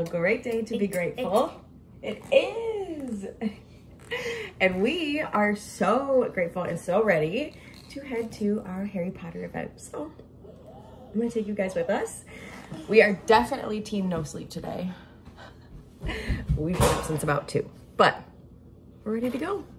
great day to be grateful. It is. And we are so grateful and so ready to head to our Harry Potter event. So I'm gonna take you guys with us. We are definitely team no sleep today. We've been up since about 2, but we're ready to go.